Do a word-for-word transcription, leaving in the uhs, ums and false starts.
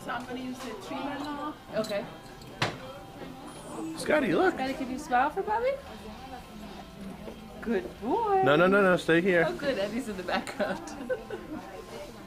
So I'm going to use the treatment now. Okay. Scotty, look. Scotty, can you smile for Bobby? Good boy. No, no, no, no. Stay here. Oh, good. Eddie's in the background.